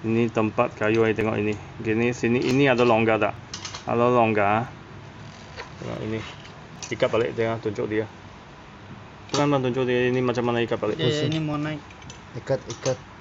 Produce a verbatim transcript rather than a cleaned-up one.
Ini tempat kayu, ayo tengok ini. Gini sini ini ada longgar tak? Ada longgar. Tengok ini. Ikat balik, jangan tunjuk dia. Bukan tunjuk dia ini macam mana ikat balik. Ya, ya, ini mau naik. Ikat, ikat.